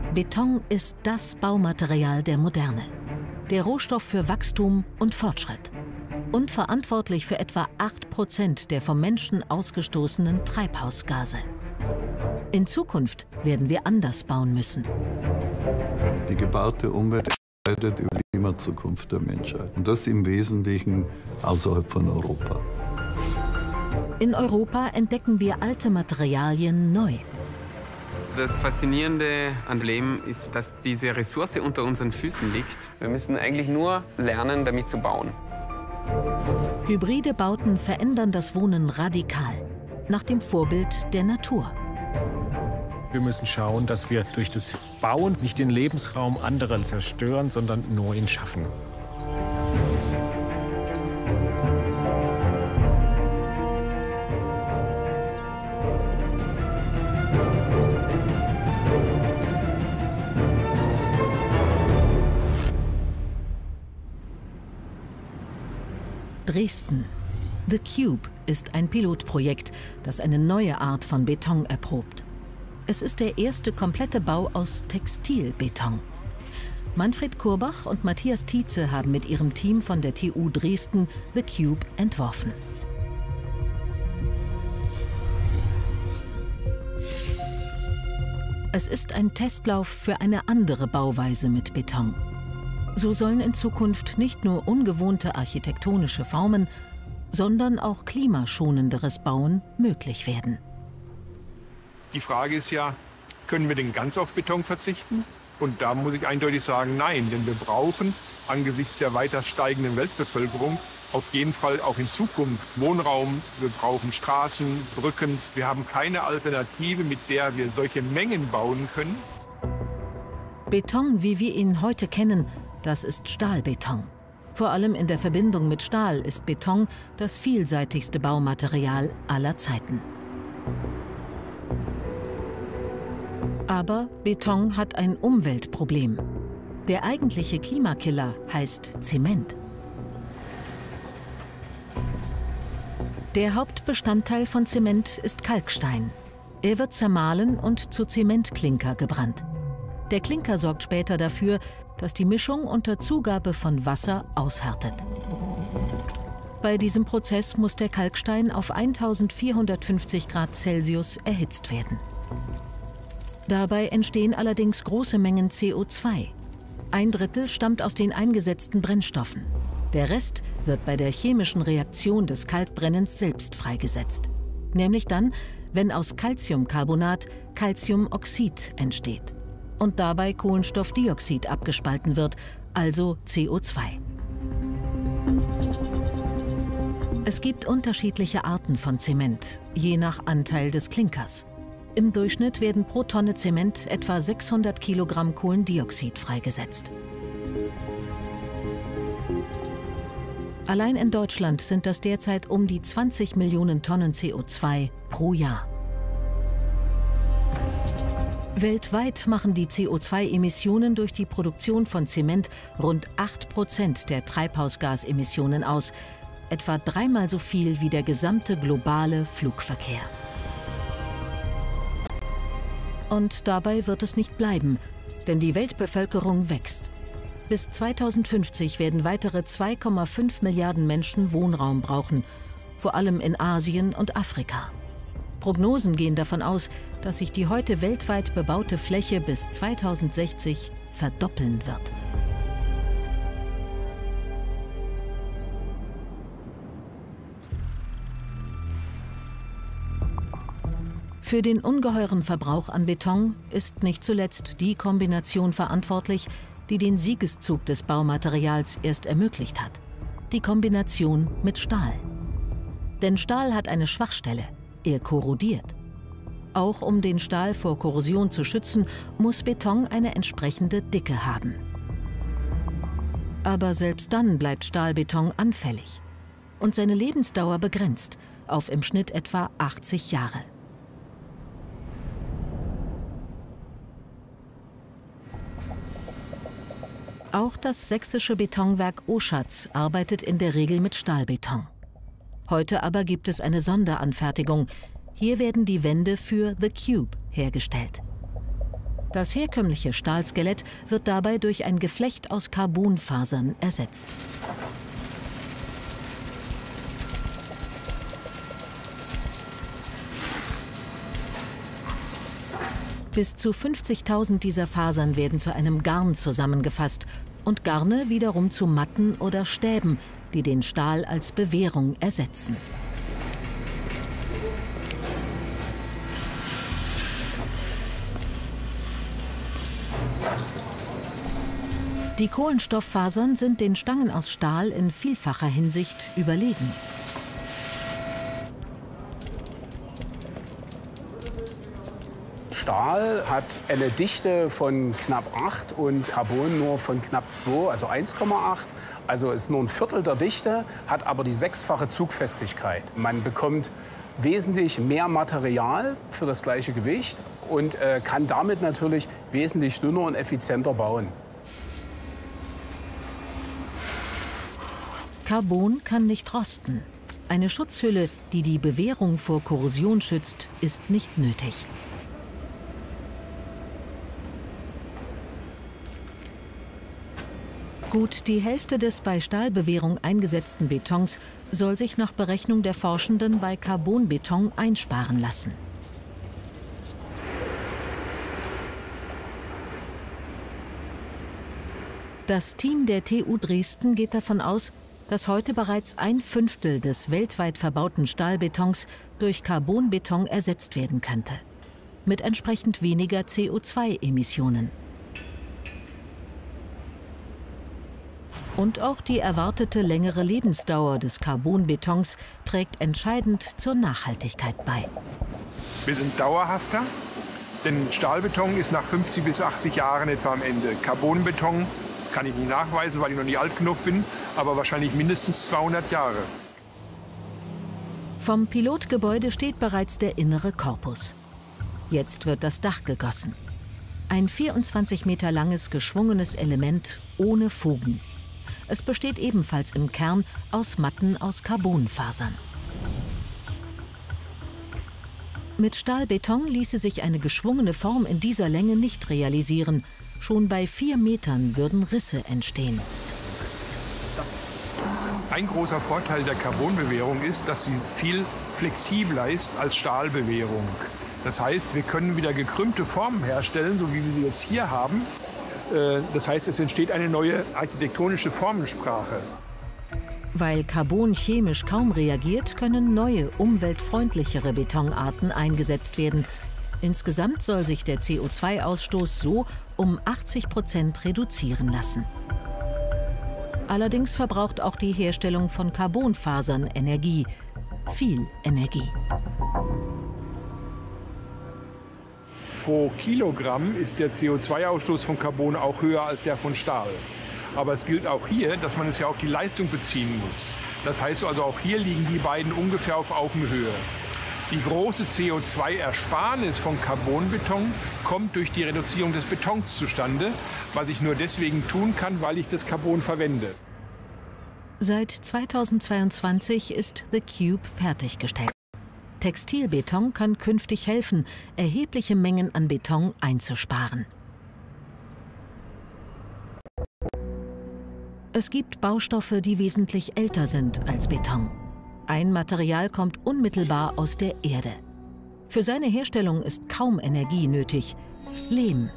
Beton ist das Baumaterial der Moderne. Der Rohstoff für Wachstum und Fortschritt. Und verantwortlich für etwa 8% der vom Menschen ausgestoßenen Treibhausgase. In Zukunft werden wir anders bauen müssen. Die gebaute Umwelt entscheidet über die Klimazukunft der Menschheit. Und das im Wesentlichen außerhalb von Europa. In Europa entdecken wir alte Materialien neu. Das Faszinierende an Leben ist, dass diese Ressource unter unseren Füßen liegt. Wir müssen eigentlich nur lernen, damit zu bauen. Hybride Bauten verändern das Wohnen radikal, nach dem Vorbild der Natur. Wir müssen schauen, dass wir durch das Bauen nicht den Lebensraum anderer zerstören, sondern neuen schaffen. Dresden. The Cube ist ein Pilotprojekt, das eine neue Art von Beton erprobt. Es ist der erste komplette Bau aus Textilbeton. Manfred Kurbach und Matthias Tietze haben mit ihrem Team von der TU Dresden The Cube entworfen. Es ist ein Testlauf für eine andere Bauweise mit Beton. So sollen in Zukunft nicht nur ungewohnte architektonische Formen, sondern auch klimaschonenderes Bauen möglich werden. Die Frage ist ja, können wir denn ganz auf Beton verzichten? Und da muss ich eindeutig sagen, nein, denn wir brauchen angesichts der weiter steigenden Weltbevölkerung auf jeden Fall auch in Zukunft Wohnraum, wir brauchen Straßen, Brücken. Wir haben keine Alternative, mit der wir solche Mengen bauen können. Beton, wie wir ihn heute kennen, das ist Stahlbeton. Vor allem in der Verbindung mit Stahl ist Beton das vielseitigste Baumaterial aller Zeiten. Aber Beton hat ein Umweltproblem. Der eigentliche Klimakiller heißt Zement. Der Hauptbestandteil von Zement ist Kalkstein. Er wird zermahlen und zu Zementklinker gebrannt. Der Klinker sorgt später dafür, dass die Mischung unter Zugabe von Wasser aushärtet. Bei diesem Prozess muss der Kalkstein auf 1450 Grad Celsius erhitzt werden. Dabei entstehen allerdings große Mengen CO2. 1/3 stammt aus den eingesetzten Brennstoffen. Der Rest wird bei der chemischen Reaktion des Kalkbrennens selbst freigesetzt. Nämlich dann, wenn aus Calciumcarbonat Calciumoxid entsteht und dabei Kohlenstoffdioxid abgespalten wird, also CO2. Es gibt unterschiedliche Arten von Zement, je nach Anteil des Klinkers. Im Durchschnitt werden pro Tonne Zement etwa 600 Kilogramm Kohlendioxid freigesetzt. Allein in Deutschland sind das derzeit um die 20 Millionen Tonnen CO2 pro Jahr. Weltweit machen die CO2-Emissionen durch die Produktion von Zement rund 8% der Treibhausgasemissionen aus, etwa 3-mal so viel wie der gesamte globale Flugverkehr. Und dabei wird es nicht bleiben, denn die Weltbevölkerung wächst. Bis 2050 werden weitere 2,5 Milliarden Menschen Wohnraum brauchen, vor allem in Asien und Afrika. Prognosen gehen davon aus, dass sich die heute weltweit bebaute Fläche bis 2060 verdoppeln wird. Für den ungeheuren Verbrauch an Beton ist nicht zuletzt die Kombination verantwortlich, die den Siegeszug des Baumaterials erst ermöglicht hat. Die Kombination mit Stahl. Denn Stahl hat eine Schwachstelle. Er korrodiert. Auch um den Stahl vor Korrosion zu schützen, muss Beton eine entsprechende Dicke haben. Aber selbst dann bleibt Stahlbeton anfällig. Und seine Lebensdauer begrenzt auf im Schnitt etwa 80 Jahre. Auch das sächsische Betonwerk Oschatz arbeitet in der Regel mit Stahlbeton. Heute aber gibt es eine Sonderanfertigung. Hier werden die Wände für The Cube hergestellt. Das herkömmliche Stahlskelett wird dabei durch ein Geflecht aus Carbonfasern ersetzt. Bis zu 50.000 dieser Fasern werden zu einem Garn zusammengefasst und Garne wiederum zu Matten oder Stäben, die den Stahl als Bewehrung ersetzen. Die Kohlenstofffasern sind den Stangen aus Stahl in vielfacher Hinsicht überlegen. Stahl hat eine Dichte von knapp 8 und Carbon nur von knapp 2, also 1,8. Also ist nur ein Viertel der Dichte, hat aber die 6-fache Zugfestigkeit. Man bekommt wesentlich mehr Material für das gleiche Gewicht und kann damit natürlich wesentlich dünner und effizienter bauen. Carbon kann nicht rosten. Eine Schutzhülle, die die Bewehrung vor Korrosion schützt, ist nicht nötig. Gut die Hälfte des bei Stahlbewehrung eingesetzten Betons soll sich nach Berechnung der Forschenden bei Carbonbeton einsparen lassen. Das Team der TU Dresden geht davon aus, dass heute bereits 1/5 des weltweit verbauten Stahlbetons durch Carbonbeton ersetzt werden könnte. Mit entsprechend weniger CO2-Emissionen. Und auch die erwartete längere Lebensdauer des Carbonbetons trägt entscheidend zur Nachhaltigkeit bei. Wir sind dauerhafter, denn Stahlbeton ist nach 50 bis 80 Jahren etwa am Ende. Carbonbeton kann ich nicht nachweisen, weil ich noch nicht alt genug bin, aber wahrscheinlich mindestens 200 Jahre. Vom Pilotgebäude steht bereits der innere Korpus. Jetzt wird das Dach gegossen. Ein 24 Meter langes geschwungenes Element ohne Fugen. Es besteht ebenfalls im Kern aus Matten aus Carbonfasern. Mit Stahlbeton ließe sich eine geschwungene Form in dieser Länge nicht realisieren. Schon bei 4 Metern würden Risse entstehen. Ein großer Vorteil der Carbonbewehrung ist, dass sie viel flexibler ist als Stahlbewehrung. Das heißt, wir können wieder gekrümmte Formen herstellen, so wie wir sie jetzt hier haben. Das heißt, es entsteht eine neue architektonische Formensprache. Weil Carbon chemisch kaum reagiert, können neue, umweltfreundlichere Betonarten eingesetzt werden. Insgesamt soll sich der CO2-Ausstoß so um 80% reduzieren lassen. Allerdings verbraucht auch die Herstellung von Carbonfasern Energie. Viel Energie. Pro Kilogramm ist der CO2-Ausstoß von Carbon auch höher als der von Stahl. Aber es gilt auch hier, dass man es ja auf die Leistung beziehen muss. Das heißt also, auch hier liegen die beiden ungefähr auf Augenhöhe. Die große CO2-Ersparnis von Carbonbeton kommt durch die Reduzierung des Betons zustande, was ich nur deswegen tun kann, weil ich das Carbon verwende. Seit 2022 ist The Cube fertiggestellt. Textilbeton kann künftig helfen, erhebliche Mengen an Beton einzusparen. Es gibt Baustoffe, die wesentlich älter sind als Beton. Ein Material kommt unmittelbar aus der Erde. Für seine Herstellung ist kaum Energie nötig: Lehm.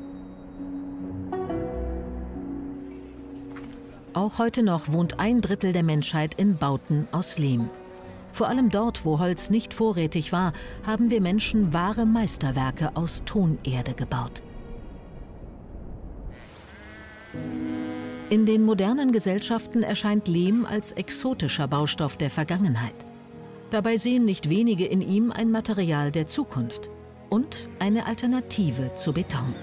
Auch heute noch wohnt 1/3 der Menschheit in Bauten aus Lehm. Vor allem dort, wo Holz nicht vorrätig war, haben wir Menschen wahre Meisterwerke aus Tonerde gebaut. In den modernen Gesellschaften erscheint Lehm als exotischer Baustoff der Vergangenheit. Dabei sehen nicht wenige in ihm ein Material der Zukunft und eine Alternative zu Beton.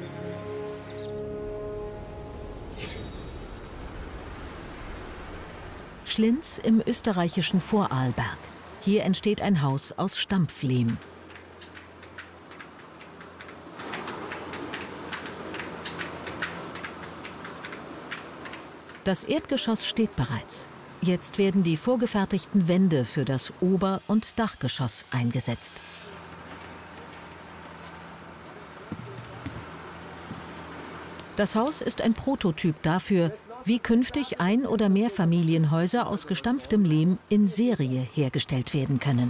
Schlinz im österreichischen Vorarlberg. Hier entsteht ein Haus aus Stampflehm. Das Erdgeschoss steht bereits. Jetzt werden die vorgefertigten Wände für das Ober- und Dachgeschoss eingesetzt. Das Haus ist ein Prototyp dafür, wie künftig Ein- oder Mehrfamilienhäuser aus gestampftem Lehm in Serie hergestellt werden können.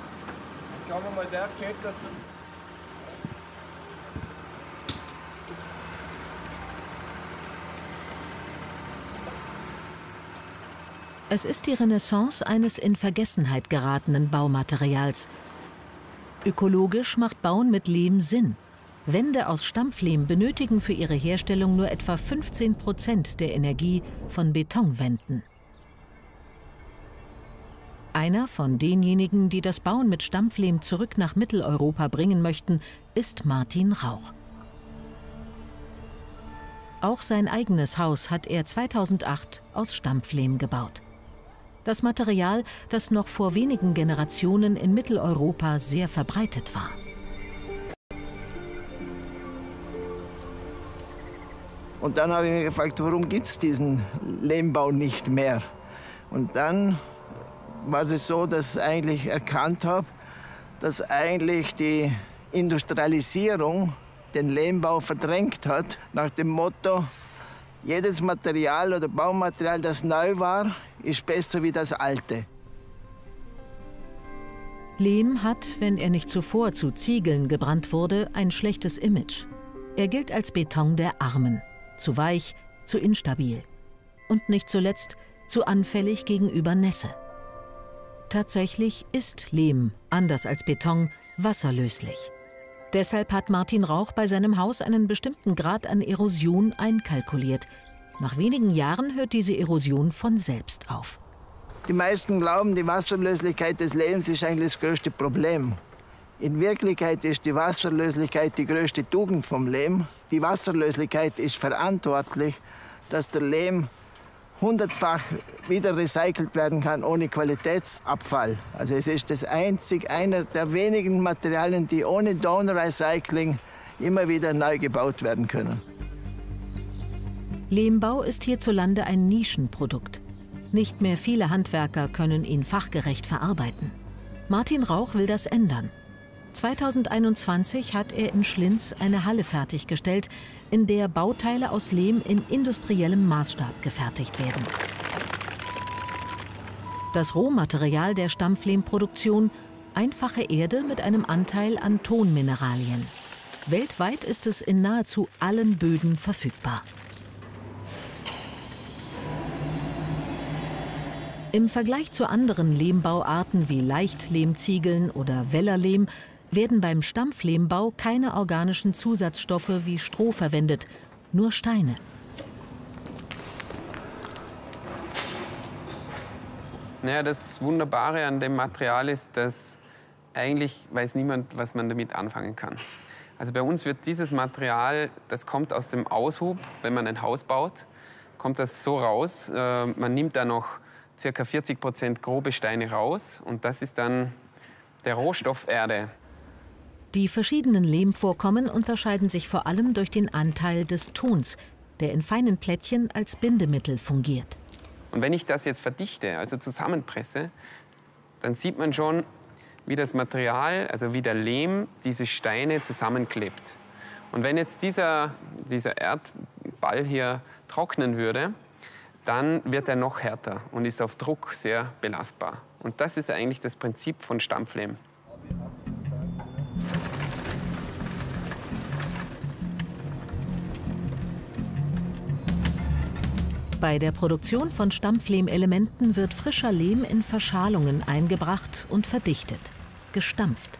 Es ist die Renaissance eines in Vergessenheit geratenen Baumaterials. Ökologisch macht Bauen mit Lehm Sinn. Wände aus Stampflehm benötigen für ihre Herstellung nur etwa 15% der Energie von Betonwänden. Einer von denjenigen, die das Bauen mit Stampflehm zurück nach Mitteleuropa bringen möchten, ist Martin Rauch. Auch sein eigenes Haus hat er 2008 aus Stampflehm gebaut. Das Material, das noch vor wenigen Generationen in Mitteleuropa sehr verbreitet war. Und dann habe ich mich gefragt, warum gibt es diesen Lehmbau nicht mehr? Und dann war es so, dass ich eigentlich erkannt habe, dass eigentlich die Industrialisierung den Lehmbau verdrängt hat, nach dem Motto, jedes Material oder Baumaterial, das neu war, ist besser wie das alte. Lehm hat, wenn er nicht zuvor zu Ziegeln gebrannt wurde, ein schlechtes Image. Er gilt als Beton der Armen. Zu weich, zu instabil. Und nicht zuletzt zu anfällig gegenüber Nässe. Tatsächlich ist Lehm, anders als Beton, wasserlöslich. Deshalb hat Martin Rauch bei seinem Haus einen bestimmten Grad an Erosion einkalkuliert. Nach wenigen Jahren hört diese Erosion von selbst auf. Die meisten glauben, die Wasserlöslichkeit des Lehms ist eigentlich das größte Problem. In Wirklichkeit ist die Wasserlöslichkeit die größte Tugend vom Lehm. Die Wasserlöslichkeit ist verantwortlich, dass der Lehm 100-fach wieder recycelt werden kann ohne Qualitätsabfall. Also es ist einer der wenigen Materialien, die ohne Downrecycling immer wieder neu gebaut werden können. Lehmbau ist hierzulande ein Nischenprodukt. Nicht mehr viele Handwerker können ihn fachgerecht verarbeiten. Martin Rauch will das ändern. 2021 hat er in Schlinz eine Halle fertiggestellt, in der Bauteile aus Lehm in industriellem Maßstab gefertigt werden. Das Rohmaterial der Stampflehmproduktion: einfache Erde mit einem Anteil an Tonmineralien. Weltweit ist es in nahezu allen Böden verfügbar. Im Vergleich zu anderen Lehmbauarten wie Leichtlehmziegeln oder Wellerlehm werden beim Stampflehmbau keine organischen Zusatzstoffe wie Stroh verwendet, nur Steine. Naja, das Wunderbare an dem Material ist, dass eigentlich weiß niemand, was man damit anfangen kann. Also bei uns wird dieses Material, das kommt aus dem Aushub, wenn man ein Haus baut, kommt das so raus. Man nimmt da noch ca. 40% grobe Steine raus und das ist dann der Rohstoff Erde. Die verschiedenen Lehmvorkommen unterscheiden sich vor allem durch den Anteil des Tons, der in feinen Plättchen als Bindemittel fungiert. Und wenn ich das jetzt verdichte, also zusammenpresse, dann sieht man schon, wie das Material, also wie der Lehm, diese Steine zusammenklebt. Und wenn jetzt dieser Erdball hier trocknen würde, dann wird er noch härter und ist auf Druck sehr belastbar. Und das ist eigentlich das Prinzip von Stampflehm. Bei der Produktion von Stampflehmelementen wird frischer Lehm in Verschalungen eingebracht und verdichtet, gestampft.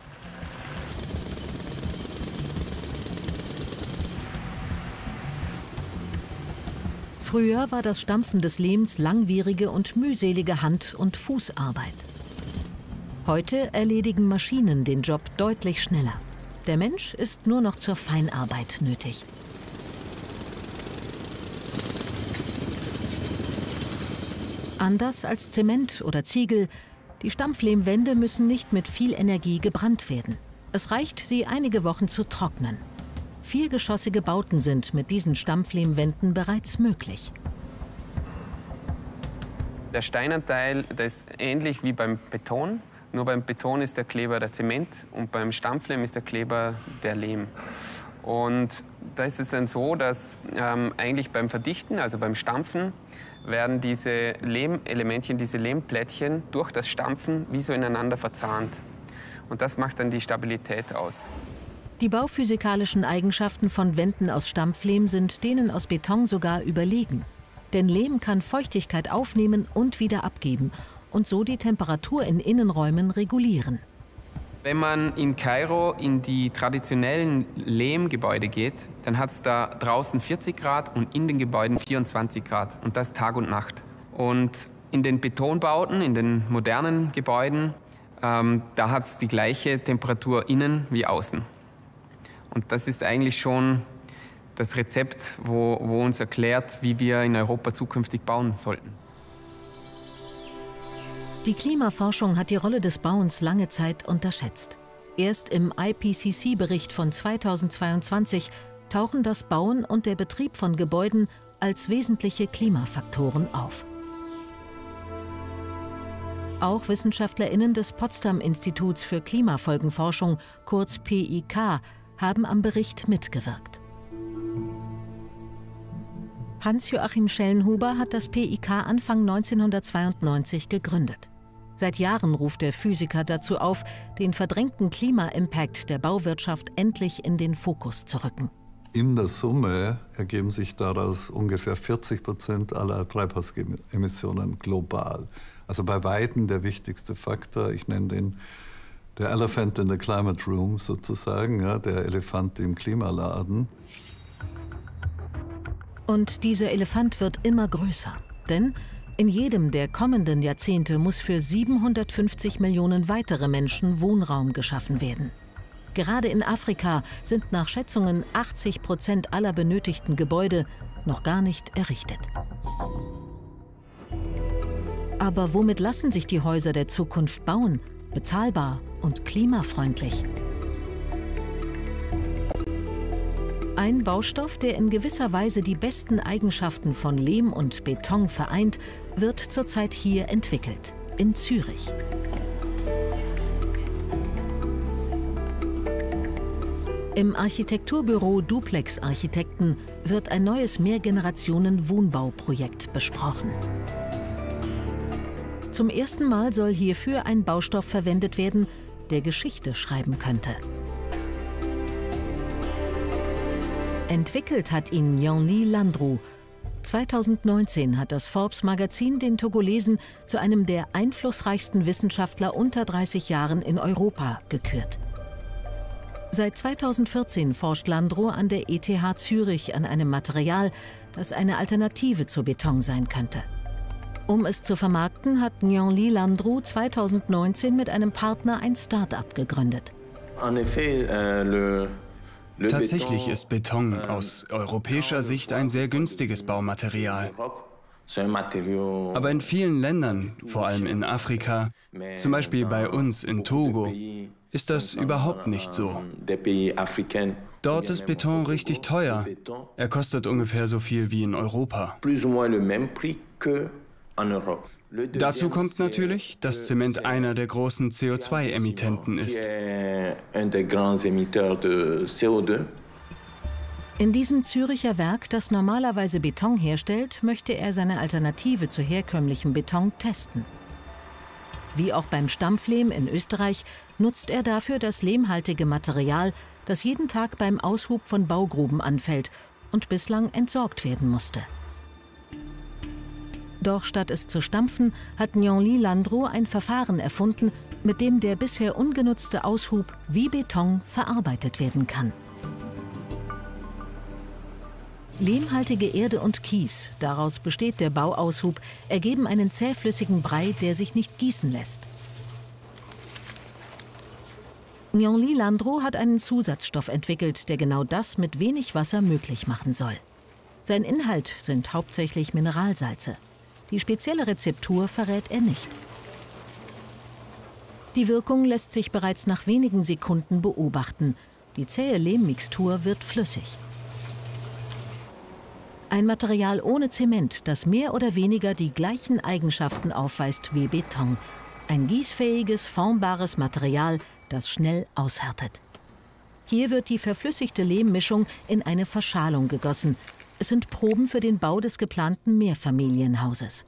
Früher war das Stampfen des Lehms langwierige und mühselige Hand- und Fußarbeit. Heute erledigen Maschinen den Job deutlich schneller. Der Mensch ist nur noch zur Feinarbeit nötig. Anders als Zement oder Ziegel, die Stampflehmwände müssen nicht mit viel Energie gebrannt werden. Es reicht, sie einige Wochen zu trocknen. Viergeschossige Bauten sind mit diesen Stampflehmwänden bereits möglich. Der Steinanteil, der ist ähnlich wie beim Beton. Nur beim Beton ist der Kleber der Zement und beim Stampflehm ist der Kleber der Lehm. Und da ist es dann so, dass eigentlich beim Verdichten, also beim Stampfen, werden diese Lehmelementchen, diese Lehmplättchen durch das Stampfen wie so ineinander verzahnt. Und das macht dann die Stabilität aus. Die bauphysikalischen Eigenschaften von Wänden aus Stampflehm sind denen aus Beton sogar überlegen. Denn Lehm kann Feuchtigkeit aufnehmen und wieder abgeben und so die Temperatur in Innenräumen regulieren. Wenn man in Kairo in die traditionellen Lehmgebäude geht, dann hat es da draußen 40 Grad und in den Gebäuden 24 Grad. Und das Tag und Nacht. Und in den Betonbauten, in den modernen Gebäuden, da hat es die gleiche Temperatur innen wie außen. Und das ist eigentlich schon das Rezept, wo uns erklärt, wie wir in Europa zukünftig bauen sollten. Die Klimaforschung hat die Rolle des Bauens lange Zeit unterschätzt. Erst im IPCC-Bericht von 2022 tauchen das Bauen und der Betrieb von Gebäuden als wesentliche Klimafaktoren auf. Auch WissenschaftlerInnen des Potsdam-Instituts für Klimafolgenforschung, kurz PIK, haben am Bericht mitgewirkt. Hans-Joachim Schellenhuber hat das PIK Anfang 1992 gegründet. Seit Jahren ruft der Physiker dazu auf, den verdrängten Klima-Impact der Bauwirtschaft endlich in den Fokus zu rücken. In der Summe ergeben sich daraus ungefähr 40% aller Treibhausemissionen global. Also bei Weitem der wichtigste Faktor, ich nenne den der Elephant in the Climate Room sozusagen, ja, der Elefant im Klimaladen. Und dieser Elefant wird immer größer, denn in jedem der kommenden Jahrzehnte muss für 750 Millionen weitere Menschen Wohnraum geschaffen werden. Gerade in Afrika sind nach Schätzungen 80% aller benötigten Gebäude noch gar nicht errichtet. Aber womit lassen sich die Häuser der Zukunft bauen? Bezahlbar und klimafreundlich. Ein Baustoff, der in gewisser Weise die besten Eigenschaften von Lehm und Beton vereint, wird zurzeit hier entwickelt, in Zürich. Im Architekturbüro Duplex Architekten wird ein neues Mehrgenerationen-Wohnbauprojekt besprochen. Zum ersten Mal soll hierfür ein Baustoff verwendet werden, der Geschichte schreiben könnte. Entwickelt hat ihn Nyan-Li Landru. 2019 hat das Forbes-Magazin den Togolesen zu einem der einflussreichsten Wissenschaftler unter 30 Jahren in Europa gekürt. Seit 2014 forscht Landru an der ETH Zürich an einem Material, das eine Alternative zu Beton sein könnte. Um es zu vermarkten, hat Nyan-Li Landru 2019 mit einem Partner ein Start-up gegründet. Tatsächlich ist Beton aus europäischer Sicht ein sehr günstiges Baumaterial. Aber in vielen Ländern, vor allem in Afrika, zum Beispiel bei uns in Togo, ist das überhaupt nicht so. Dort ist Beton richtig teuer. Er kostet ungefähr so viel wie in Europa. Dazu kommt natürlich, dass Zement einer der großen CO2-Emittenten ist. In diesem Züricher Werk, das normalerweise Beton herstellt, möchte er seine Alternative zu herkömmlichem Beton testen. Wie auch beim Stampflehm in Österreich nutzt er dafür das lehmhaltige Material, das jeden Tag beim Aushub von Baugruben anfällt und bislang entsorgt werden musste. Doch statt es zu stampfen, hat Nyan-Li Landru ein Verfahren erfunden, mit dem der bisher ungenutzte Aushub wie Beton verarbeitet werden kann. Lehmhaltige Erde und Kies, daraus besteht der Bauaushub, ergeben einen zähflüssigen Brei, der sich nicht gießen lässt. Nyan-Li Landru hat einen Zusatzstoff entwickelt, der genau das mit wenig Wasser möglich machen soll. Sein Inhalt sind hauptsächlich Mineralsalze. Die spezielle Rezeptur verrät er nicht. Die Wirkung lässt sich bereits nach wenigen Sekunden beobachten. Die zähe Lehmmixtur wird flüssig. Ein Material ohne Zement, das mehr oder weniger die gleichen Eigenschaften aufweist wie Beton. Ein gießfähiges, formbares Material, das schnell aushärtet. Hier wird die verflüssigte Lehmmischung in eine Verschalung gegossen. Es sind Proben für den Bau des geplanten Mehrfamilienhauses.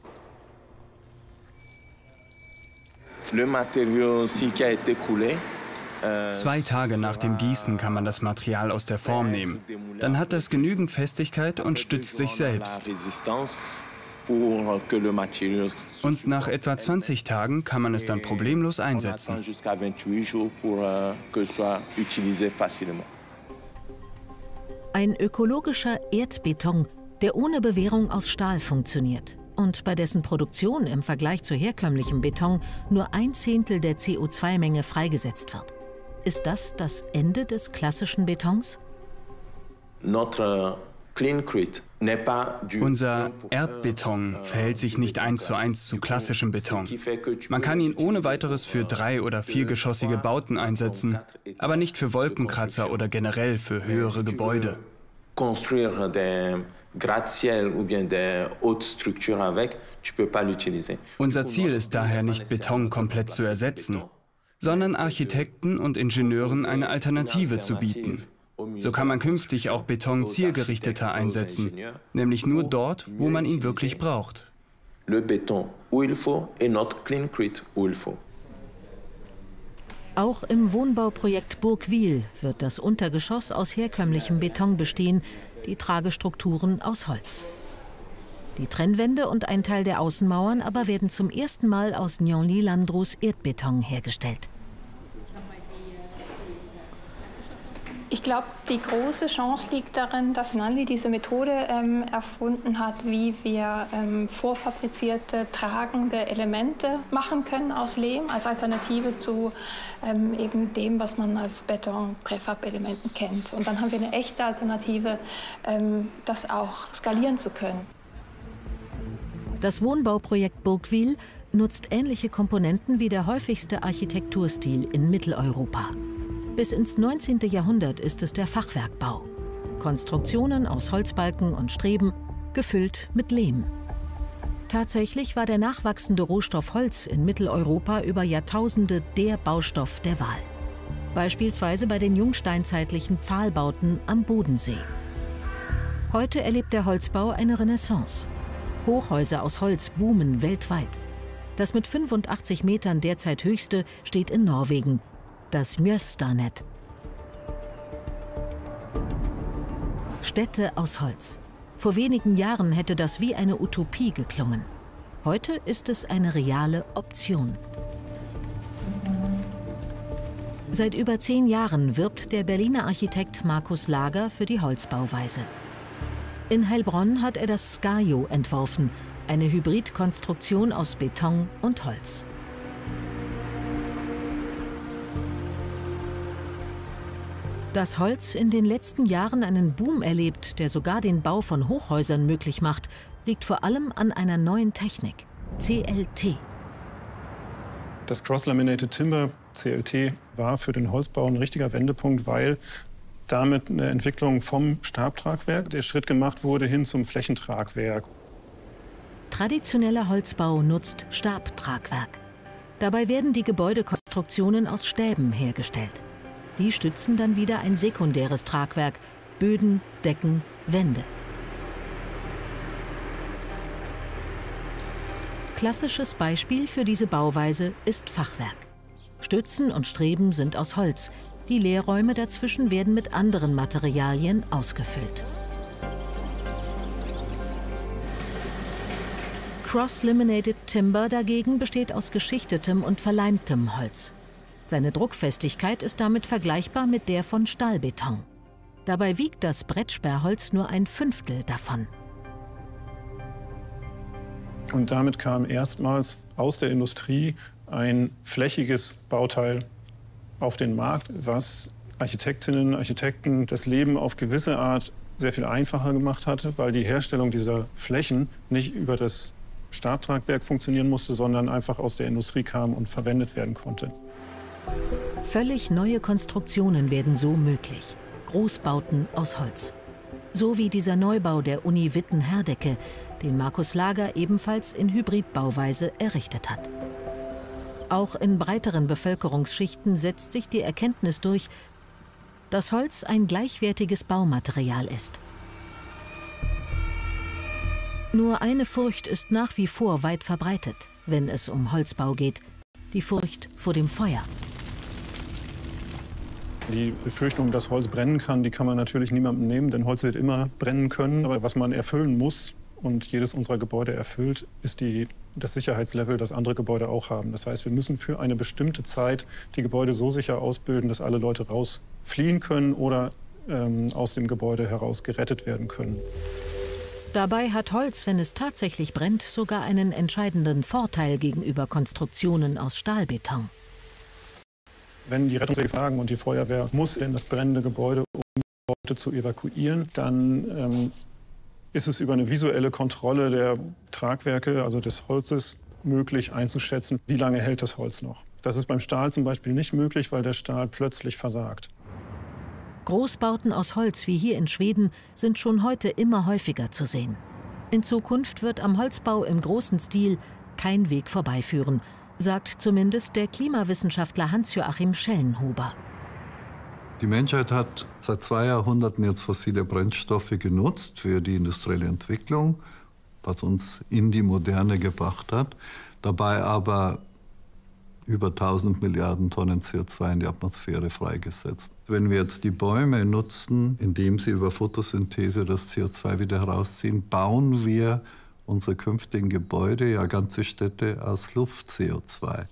2 Tage nach dem Gießen kann man das Material aus der Form nehmen. Dann hat es genügend Festigkeit und stützt sich selbst. Und nach etwa 20 Tagen kann man es dann problemlos einsetzen. Ein ökologischer Erdbeton, der ohne Bewehrung aus Stahl funktioniert und bei dessen Produktion im Vergleich zu herkömmlichem Beton nur 1/10 der CO2-Menge freigesetzt wird. Ist das das Ende des klassischen Betons? Unser Erdbeton verhält sich nicht 1:1 zu klassischem Beton. Man kann ihn ohne weiteres für 3- oder 4-geschossige Bauten einsetzen, aber nicht für Wolkenkratzer oder generell für höhere Gebäude. Unser Ziel ist daher nicht, Beton komplett zu ersetzen, sondern Architekten und Ingenieuren eine Alternative zu bieten. So kann man künftig auch Beton zielgerichteter einsetzen, nämlich nur dort, wo man ihn wirklich braucht. Auch im Wohnbauprojekt Burgwil wird das Untergeschoss aus herkömmlichem Beton bestehen, die Tragestrukturen aus Holz. Die Trennwände und ein Teil der Außenmauern aber werden zum ersten Mal aus Nyonly-Landrus Erdbeton hergestellt. Ich glaube, die große Chance liegt darin, dass Nyonly diese Methode erfunden hat, wie wir vorfabrizierte, tragende Elemente machen können aus Lehm, als Alternative zu eben dem, was man als Beton-Präfab-Elementen kennt. Und dann haben wir eine echte Alternative, das auch skalieren zu können. Das Wohnbauprojekt Burgwil nutzt ähnliche Komponenten wie der häufigste Architekturstil in Mitteleuropa. Bis ins 19. Jahrhundert ist es der Fachwerkbau. Konstruktionen aus Holzbalken und Streben, gefüllt mit Lehm. Tatsächlich war der nachwachsende Rohstoff Holz in Mitteleuropa über Jahrtausende der Baustoff der Wahl. Beispielsweise bei den jungsteinzeitlichen Pfahlbauten am Bodensee. Heute erlebt der Holzbau eine Renaissance. Hochhäuser aus Holz boomen weltweit. Das mit 85 Metern derzeit höchste steht in Norwegen, das Mjøsstanet. Städte aus Holz. Vor wenigen Jahren hätte das wie eine Utopie geklungen. Heute ist es eine reale Option. Seit über 10 Jahren wirbt der Berliner Architekt Markus Lager für die Holzbauweise. In Heilbronn hat er das Scajo entworfen, eine Hybridkonstruktion aus Beton und Holz. Dass Holz in den letzten Jahren einen Boom erlebt, der sogar den Bau von Hochhäusern möglich macht, liegt vor allem an einer neuen Technik, CLT. Das Cross-Laminated Timber, CLT, war für den Holzbau ein richtiger Wendepunkt, weil damit eine Entwicklung vom Stabtragwerk, der Schritt gemacht wurde, hin zum Flächentragwerk. Traditioneller Holzbau nutzt Stabtragwerk. Dabei werden die Gebäudekonstruktionen aus Stäben hergestellt. Die stützen dann wieder ein sekundäres Tragwerk, Böden, Decken, Wände. Klassisches Beispiel für diese Bauweise ist Fachwerk. Stützen und Streben sind aus Holz. Die Leerräume dazwischen werden mit anderen Materialien ausgefüllt. Cross-Laminated Timber dagegen besteht aus geschichtetem und verleimtem Holz. Seine Druckfestigkeit ist damit vergleichbar mit der von Stahlbeton. Dabei wiegt das Brettsperrholz nur 1/5 davon. Und damit kam erstmals aus der Industrie ein flächiges Bauteil auf den Markt, was Architektinnen und Architekten das Leben auf gewisse Art sehr viel einfacher gemacht hatte, weil die Herstellung dieser Flächen nicht über das Stabtragwerk funktionieren musste, sondern einfach aus der Industrie kam und verwendet werden konnte. Völlig neue Konstruktionen werden so möglich. Großbauten aus Holz. So wie dieser Neubau der Uni Witten-Herdecke, den Markus Lager ebenfalls in Hybridbauweise errichtet hat. Auch in breiteren Bevölkerungsschichten setzt sich die Erkenntnis durch, dass Holz ein gleichwertiges Baumaterial ist. Nur eine Furcht ist nach wie vor weit verbreitet, wenn es um Holzbau geht: die Furcht vor dem Feuer. Die Befürchtung, dass Holz brennen kann, die kann man natürlich niemandem nehmen, denn Holz wird immer brennen können. Aber was man erfüllen muss, und jedes unserer Gebäude erfüllt, ist das Sicherheitslevel, das andere Gebäude auch haben. Das heißt, wir müssen für eine bestimmte Zeit die Gebäude so sicher ausbilden, dass alle Leute rausfliehen können oder aus dem Gebäude heraus gerettet werden können. Dabei hat Holz, wenn es tatsächlich brennt, sogar einen entscheidenden Vorteil gegenüber Konstruktionen aus Stahlbeton. Wenn die Rettungswagen und die Feuerwehr muss in das brennende Gebäude, um Leute zu evakuieren, dann ist es über eine visuelle Kontrolle der Tragwerke, also des Holzes, möglich einzuschätzen, wie lange hält das Holz noch. Das ist beim Stahl zum Beispiel nicht möglich, weil der Stahl plötzlich versagt. Großbauten aus Holz wie hier in Schweden sind schon heute immer häufiger zu sehen. In Zukunft wird am Holzbau im großen Stil kein Weg vorbeiführen, sagt zumindest der Klimawissenschaftler Hans-Joachim Schellenhuber. Die Menschheit hat seit 2 Jahrhunderten jetzt fossile Brennstoffe genutzt für die industrielle Entwicklung, was uns in die Moderne gebracht hat, dabei aber über 1000 Milliarden Tonnen CO2 in die Atmosphäre freigesetzt. Wenn wir jetzt die Bäume nutzen, indem sie über Photosynthese das CO2 wieder herausziehen, bauen wir unsere künftigen Gebäude, ja ganze Städte, aus Luft-CO2.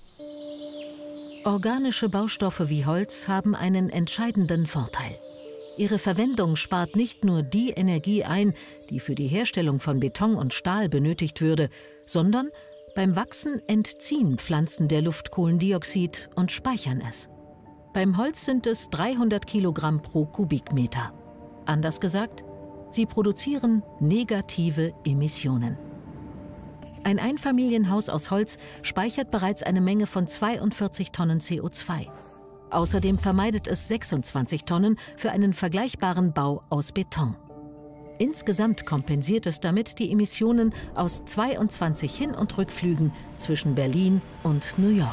Organische Baustoffe wie Holz haben einen entscheidenden Vorteil. Ihre Verwendung spart nicht nur die Energie ein, die für die Herstellung von Beton und Stahl benötigt würde, sondern beim Wachsen entziehen Pflanzen der Luft Kohlendioxid und speichern es. Beim Holz sind es 300 Kilogramm pro Kubikmeter. Anders gesagt, sie produzieren negative Emissionen. Ein Einfamilienhaus aus Holz speichert bereits eine Menge von 42 Tonnen CO2. Außerdem vermeidet es 26 Tonnen für einen vergleichbaren Bau aus Beton. Insgesamt kompensiert es damit die Emissionen aus 22 Hin- und Rückflügen zwischen Berlin und New York.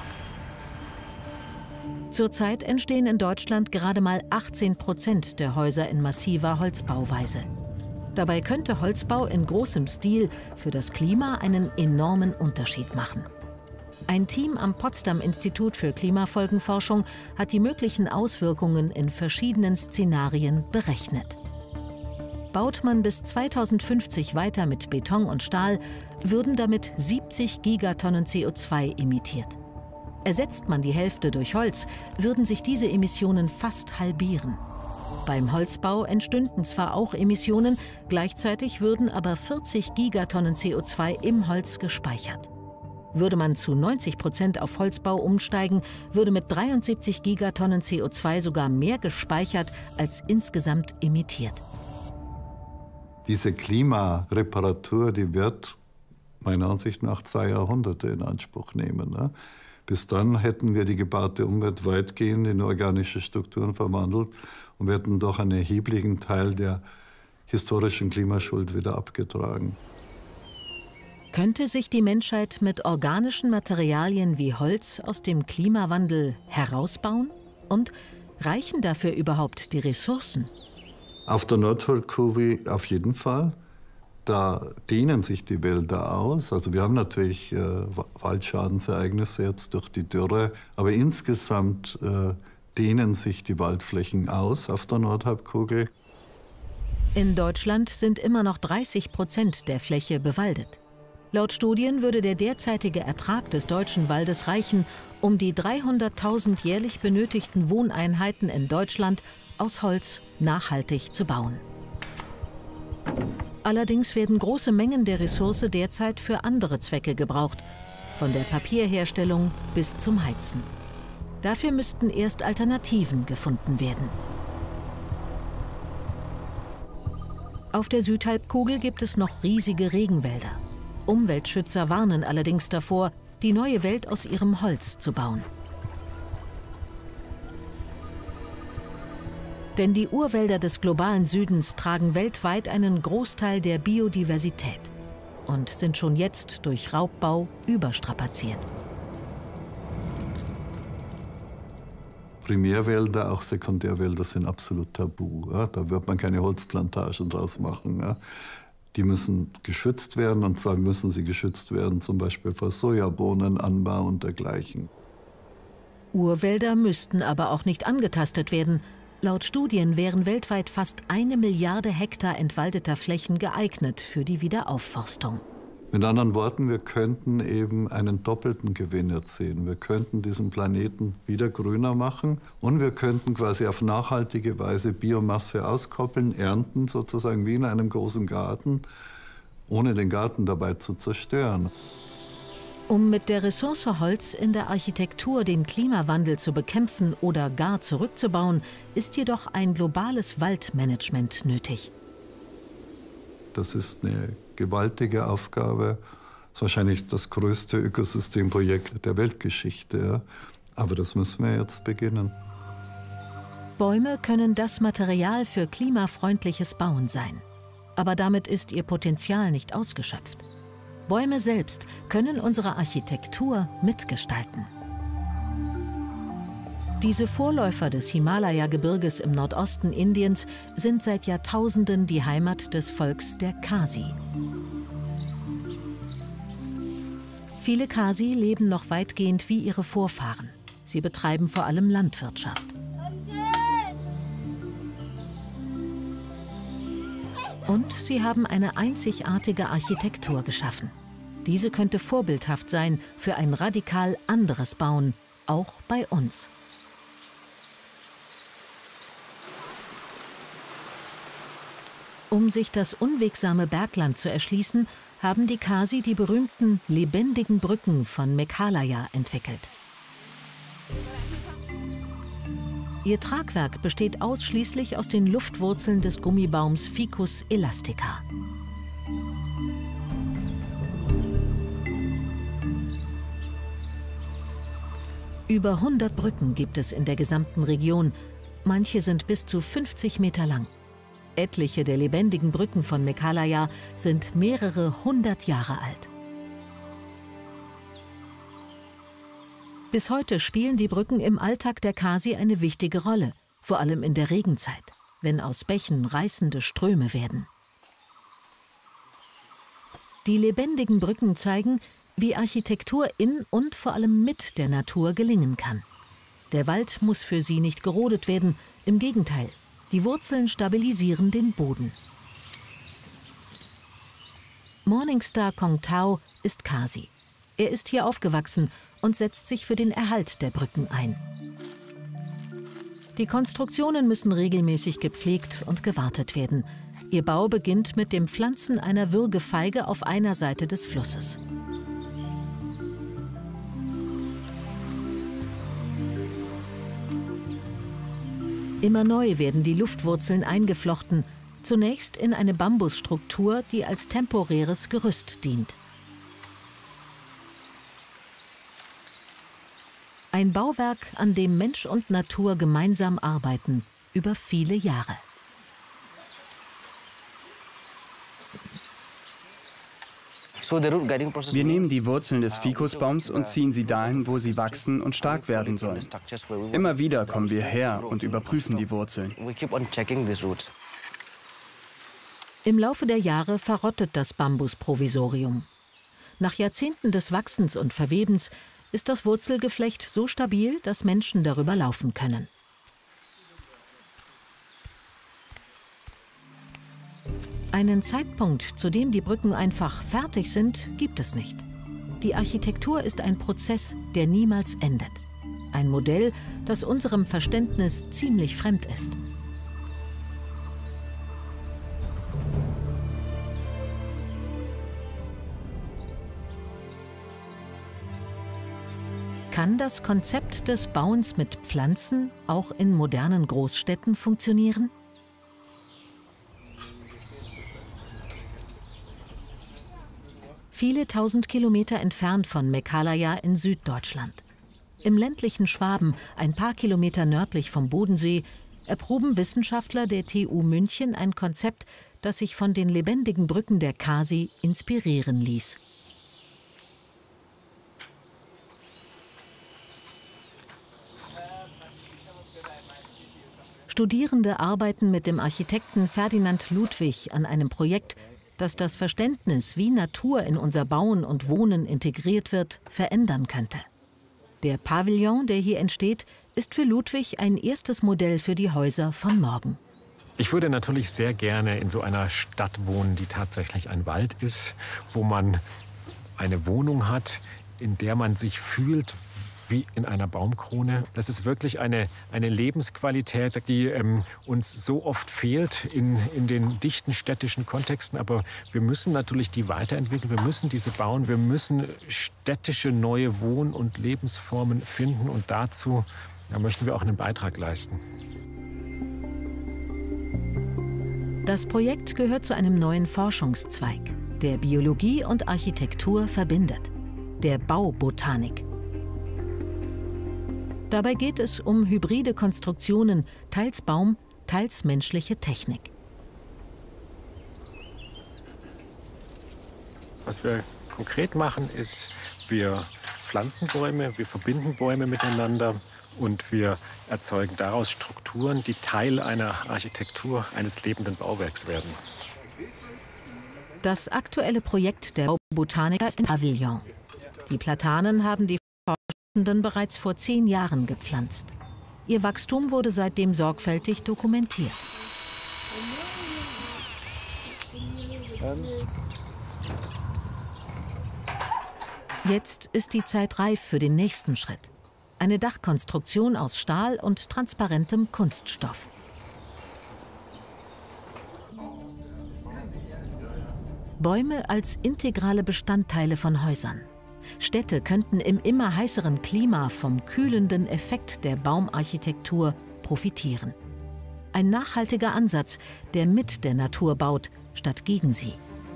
Zurzeit entstehen in Deutschland gerade mal 18% der Häuser in massiver Holzbauweise. Dabei könnte Holzbau in großem Stil für das Klima einen enormen Unterschied machen. Ein Team am Potsdam-Institut für Klimafolgenforschung hat die möglichen Auswirkungen in verschiedenen Szenarien berechnet. Baut man bis 2050 weiter mit Beton und Stahl, würden damit 70 Gigatonnen CO2 emittiert. Ersetzt man die Hälfte durch Holz, würden sich diese Emissionen fast halbieren. Beim Holzbau entstünden zwar auch Emissionen, gleichzeitig würden aber 40 Gigatonnen CO2 im Holz gespeichert. Würde man zu 90% auf Holzbau umsteigen, würde mit 73 Gigatonnen CO2 sogar mehr gespeichert als insgesamt emittiert. Diese Klimareparatur, die wird meiner Ansicht nach 2 Jahrhunderte in Anspruch nehmen. Ne? Bis dann hätten wir die gebaute Umwelt weitgehend in organische Strukturen verwandelt und wir hätten doch einen erheblichen Teil der historischen Klimaschuld wieder abgetragen. Könnte sich die Menschheit mit organischen Materialien wie Holz aus dem Klimawandel herausbauen? Und reichen dafür überhaupt die Ressourcen? Auf der Nordhalbkugel auf jeden Fall. Da dehnen sich die Wälder aus. Also wir haben natürlich Waldschadensereignisse jetzt durch die Dürre, aber insgesamt dehnen sich die Waldflächen aus auf der Nordhalbkugel. In Deutschland sind immer noch 30% der Fläche bewaldet. Laut Studien würde der derzeitige Ertrag des deutschen Waldes reichen, um die 300.000 jährlich benötigten Wohneinheiten in Deutschland aus Holz nachhaltig zu bauen. Allerdings werden große Mengen der Ressource derzeit für andere Zwecke gebraucht, von der Papierherstellung bis zum Heizen. Dafür müssten erst Alternativen gefunden werden. Auf der Südhalbkugel gibt es noch riesige Regenwälder. Umweltschützer warnen allerdings davor, die neue Welt aus ihrem Holz zu bauen. Denn die Urwälder des globalen Südens tragen weltweit einen Großteil der Biodiversität und sind schon jetzt durch Raubbau überstrapaziert. Primärwälder, auch Sekundärwälder sind absolut tabu. Ja? Da wird man keine Holzplantagen draus machen. Ja? Die müssen geschützt werden, und zwar müssen sie geschützt werden, zum Beispiel vor Sojabohnenanbau und dergleichen. Urwälder müssten aber auch nicht angetastet werden. Laut Studien wären weltweit fast 1 Milliarde Hektar entwaldeter Flächen geeignet für die Wiederaufforstung. Mit anderen Worten, wir könnten eben einen doppelten Gewinn erzielen. Wir könnten diesen Planeten wieder grüner machen und wir könnten quasi auf nachhaltige Weise Biomasse auskoppeln, ernten sozusagen wie in einem großen Garten, ohne den Garten dabei zu zerstören. Um mit der Ressource Holz in der Architektur den Klimawandel zu bekämpfen oder gar zurückzubauen, ist jedoch ein globales Waldmanagement nötig. Das ist eine gewaltige Aufgabe. Das ist wahrscheinlich das größte Ökosystemprojekt der Weltgeschichte. Ja. Aber das müssen wir jetzt beginnen. Bäume können das Material für klimafreundliches Bauen sein. Aber damit ist ihr Potenzial nicht ausgeschöpft. Bäume selbst können unsere Architektur mitgestalten. Diese Vorläufer des Himalaya-Gebirges im Nordosten Indiens sind seit Jahrtausenden die Heimat des Volks der Khasi. Viele Khasi leben noch weitgehend wie ihre Vorfahren. Sie betreiben vor allem Landwirtschaft. Und sie haben eine einzigartige Architektur geschaffen. Diese könnte vorbildhaft sein für ein radikal anderes Bauen, auch bei uns. Um sich das unwegsame Bergland zu erschließen, haben die Khasi die berühmten lebendigen Brücken von Meghalaya entwickelt. Ihr Tragwerk besteht ausschließlich aus den Luftwurzeln des Gummibaums Ficus elastica. Über 100 Brücken gibt es in der gesamten Region. Manche sind bis zu 50 Meter lang. Etliche der lebendigen Brücken von Meghalaya sind mehrere 100 Jahre alt. Bis heute spielen die Brücken im Alltag der Khasi eine wichtige Rolle, vor allem in der Regenzeit, wenn aus Bächen reißende Ströme werden. Die lebendigen Brücken zeigen, wie Architektur in und vor allem mit der Natur gelingen kann. Der Wald muss für sie nicht gerodet werden, im Gegenteil. Die Wurzeln stabilisieren den Boden. Morningstar Kong Tao ist Khasi. Er ist hier aufgewachsen und setzt sich für den Erhalt der Brücken ein. Die Konstruktionen müssen regelmäßig gepflegt und gewartet werden. Ihr Bau beginnt mit dem Pflanzen einer Würgefeige auf einer Seite des Flusses. Immer neu werden die Luftwurzeln eingeflochten, zunächst in eine Bambusstruktur, die als temporäres Gerüst dient. Ein Bauwerk, an dem Mensch und Natur gemeinsam arbeiten, über viele Jahre. Wir nehmen die Wurzeln des Fikusbaums und ziehen sie dahin, wo sie wachsen und stark werden sollen. Immer wieder kommen wir her und überprüfen die Wurzeln. Im Laufe der Jahre verrottet das Bambusprovisorium. Nach Jahrzehnten des Wachsens und Verwebens ist das Wurzelgeflecht so stabil, dass Menschen darüber laufen können. Einen Zeitpunkt, zu dem die Brücken einfach fertig sind, gibt es nicht. Die Architektur ist ein Prozess, der niemals endet. Ein Modell, das unserem Verständnis ziemlich fremd ist. Kann das Konzept des Bauens mit Pflanzen auch in modernen Großstädten funktionieren? Viele tausend Kilometer entfernt von Meghalaya in Süddeutschland. Im ländlichen Schwaben, ein paar Kilometer nördlich vom Bodensee, erproben Wissenschaftler der TU München ein Konzept, das sich von den lebendigen Brücken der Khasi inspirieren ließ. Studierende arbeiten mit dem Architekten Ferdinand Ludwig an einem Projekt, das das Verständnis, wie Natur in unser Bauen und Wohnen integriert wird, verändern könnte. Der Pavillon, der hier entsteht, ist für Ludwig ein erstes Modell für die Häuser von morgen. Ich würde natürlich sehr gerne in so einer Stadt wohnen, die tatsächlich ein Wald ist, wo man eine Wohnung hat, in der man sich fühlt wie in einer Baumkrone. Das ist wirklich eine Lebensqualität, die uns so oft fehlt in den dichten städtischen Kontexten. Aber wir müssen natürlich die weiterentwickeln, wir müssen diese bauen, wir müssen städtische neue Wohn- und Lebensformen finden. Und dazu möchten wir auch einen Beitrag leisten. Das Projekt gehört zu einem neuen Forschungszweig, der Biologie und Architektur verbindet, der Baubotanik. Dabei geht es um hybride Konstruktionen, teils Baum, teils menschliche Technik. Was wir konkret machen, ist, wir pflanzen Bäume, wir verbinden Bäume miteinander und wir erzeugen daraus Strukturen, die Teil einer Architektur, eines lebenden Bauwerks werden. Das aktuelle Projekt der Baubotaniker ist im Pavillon. Die Platanen haben die Forschenden bereits vor 10 Jahren gepflanzt. Ihr Wachstum wurde seitdem sorgfältig dokumentiert. Jetzt ist die Zeit reif für den nächsten Schritt. Eine Dachkonstruktion aus Stahl und transparentem Kunststoff. Bäume als integrale Bestandteile von Häusern. Städte könnten im immer heißeren Klima vom kühlenden Effekt der Baumarchitektur profitieren. Ein nachhaltiger Ansatz, der mit der Natur baut, statt gegen sie.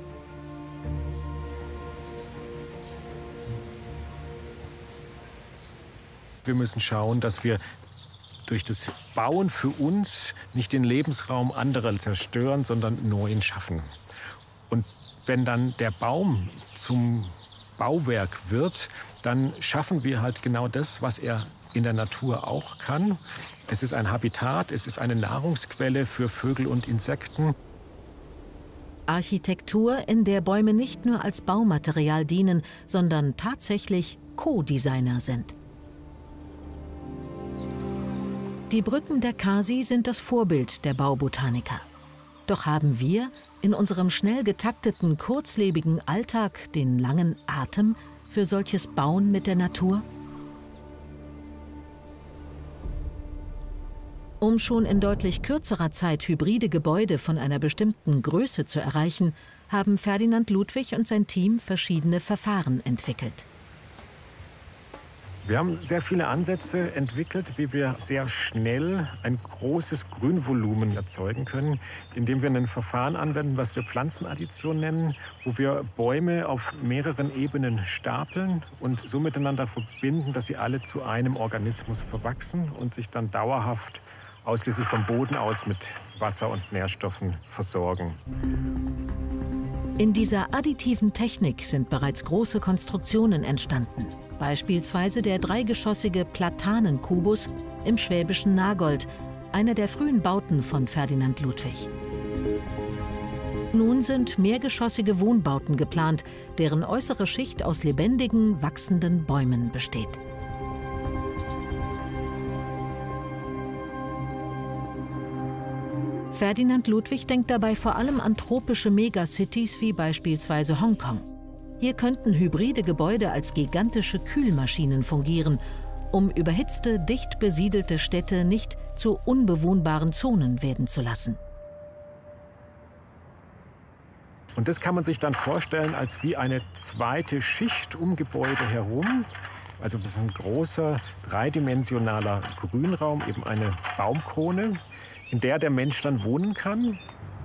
Wir müssen schauen, dass wir durch das Bauen für uns nicht den Lebensraum anderer zerstören, sondern neuen schaffen. Und wenn dann der Baum zum Bauwerk wird, dann schaffen wir halt genau das, was er in der Natur auch kann. Es ist ein Habitat, es ist eine Nahrungsquelle für Vögel und Insekten. Architektur, in der Bäume nicht nur als Baumaterial dienen, sondern tatsächlich Co-Designer sind. Die Brücken der Kasi sind das Vorbild der Baubotaniker. Doch haben wir in unserem schnell getakteten, kurzlebigen Alltag den langen Atem für solches Bauen mit der Natur? Um schon in deutlich kürzerer Zeit hybride Gebäude von einer bestimmten Größe zu erreichen, haben Ferdinand Ludwig und sein Team verschiedene Verfahren entwickelt. Wir haben sehr viele Ansätze entwickelt, wie wir sehr schnell ein großes Grünvolumen erzeugen können, indem wir ein Verfahren anwenden, was wir Pflanzenaddition nennen, wo wir Bäume auf mehreren Ebenen stapeln und so miteinander verbinden, dass sie alle zu einem Organismus verwachsen und sich dann dauerhaft ausschließlich vom Boden aus mit Wasser und Nährstoffen versorgen. In dieser additiven Technik sind bereits große Konstruktionen entstanden. Beispielsweise der dreigeschossige Platanenkubus im schwäbischen Nagold, einer der frühen Bauten von Ferdinand Ludwig. Nun sind mehrgeschossige Wohnbauten geplant, deren äußere Schicht aus lebendigen, wachsenden Bäumen besteht. Ferdinand Ludwig denkt dabei vor allem an tropische Megacities wie beispielsweise Hongkong. Hier könnten hybride Gebäude als gigantische Kühlmaschinen fungieren, um überhitzte, dicht besiedelte Städte nicht zu unbewohnbaren Zonen werden zu lassen. Und das kann man sich dann vorstellen als wie eine zweite Schicht um Gebäude herum. Also das ist ein großer, dreidimensionaler Grünraum, eben eine Baumkrone, in der der Mensch dann wohnen kann.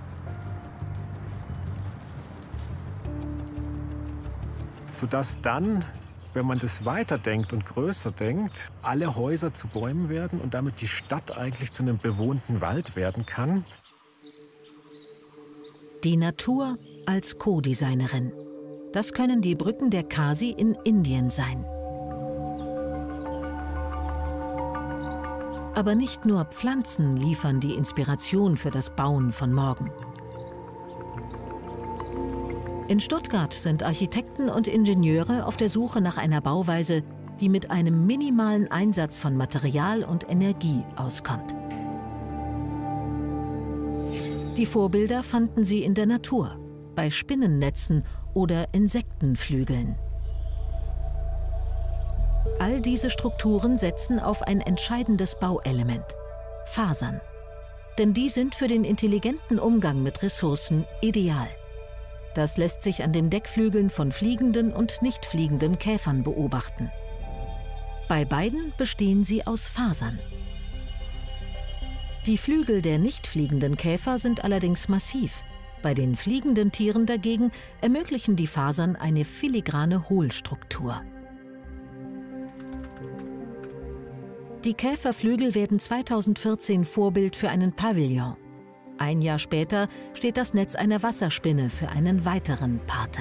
Sodass dann, wenn man das weiterdenkt und größer denkt, alle Häuser zu Bäumen werden und damit die Stadt eigentlich zu einem bewohnten Wald werden kann. Die Natur als Co-Designerin. Das können die Brücken der Kasi in Indien sein. Aber nicht nur Pflanzen liefern die Inspiration für das Bauen von morgen. In Stuttgart sind Architekten und Ingenieure auf der Suche nach einer Bauweise, die mit einem minimalen Einsatz von Material und Energie auskommt. Die Vorbilder fanden sie in der Natur, bei Spinnennetzen oder Insektenflügeln. All diese Strukturen setzen auf ein entscheidendes Bauelement: Fasern. Denn die sind für den intelligenten Umgang mit Ressourcen ideal. Das lässt sich an den Deckflügeln von fliegenden und nicht fliegenden Käfern beobachten. Bei beiden bestehen sie aus Fasern. Die Flügel der nicht fliegenden Käfer sind allerdings massiv. Bei den fliegenden Tieren dagegen ermöglichen die Fasern eine filigrane Hohlstruktur. Die Käferflügel werden 2014 Vorbild für einen Pavillon. Ein Jahr später steht das Netz einer Wasserspinne für einen weiteren Pate.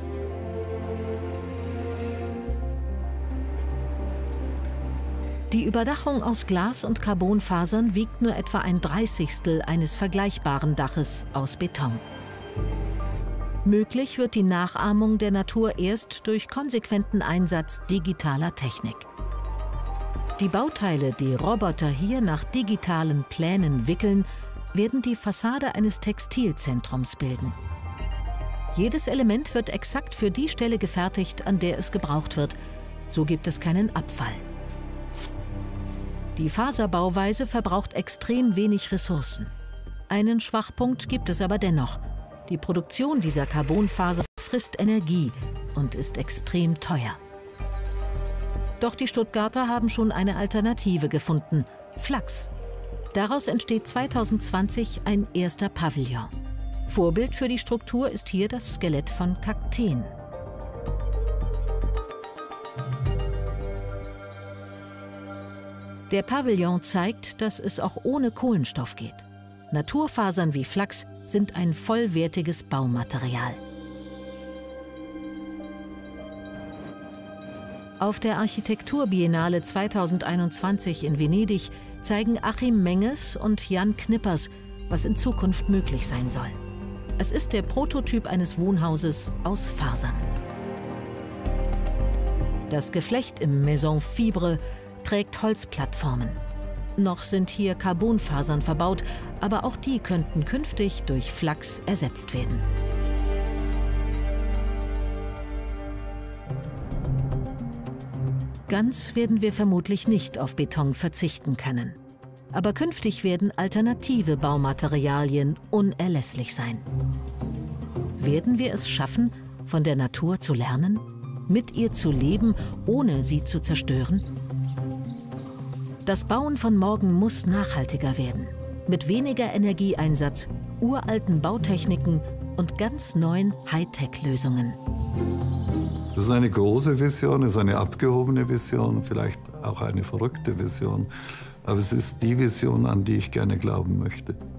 Die Überdachung aus Glas- und Carbonfasern wiegt nur etwa 1/30 eines vergleichbaren Daches aus Beton. Möglich wird die Nachahmung der Natur erst durch konsequenten Einsatz digitaler Technik. Die Bauteile, die Roboter hier nach digitalen Plänen wickeln, werden die Fassade eines Textilzentrums bilden. Jedes Element wird exakt für die Stelle gefertigt, an der es gebraucht wird. So gibt es keinen Abfall. Die Faserbauweise verbraucht extrem wenig Ressourcen. Einen Schwachpunkt gibt es aber dennoch. Die Produktion dieser Carbonfaser frisst Energie und ist extrem teuer. Doch die Stuttgarter haben schon eine Alternative gefunden: Flachs. Daraus entsteht 2020 ein erster Pavillon. Vorbild für die Struktur ist hier das Skelett von Kakteen. Der Pavillon zeigt, dass es auch ohne Kohlenstoff geht. Naturfasern wie Flachs sind ein vollwertiges Baumaterial. Auf der Architekturbiennale 2021 in Venedig zeigen Achim Menges und Jan Knippers, was in Zukunft möglich sein soll. Es ist der Prototyp eines Wohnhauses aus Fasern. Das Geflecht im Maison Fibre trägt Holzplattformen. Noch sind hier Carbonfasern verbaut, aber auch die könnten künftig durch Flachs ersetzt werden. Ganz werden wir vermutlich nicht auf Beton verzichten können. Aber künftig werden alternative Baumaterialien unerlässlich sein. Werden wir es schaffen, von der Natur zu lernen, mit ihr zu leben, ohne sie zu zerstören? Das Bauen von morgen muss nachhaltiger werden, mit weniger Energieeinsatz, uralten Bautechniken und ganz neuen Hightech-Lösungen. Das ist eine große Vision, ist eine abgehobene Vision, vielleicht auch eine verrückte Vision. Aber es ist die Vision, an die ich gerne glauben möchte.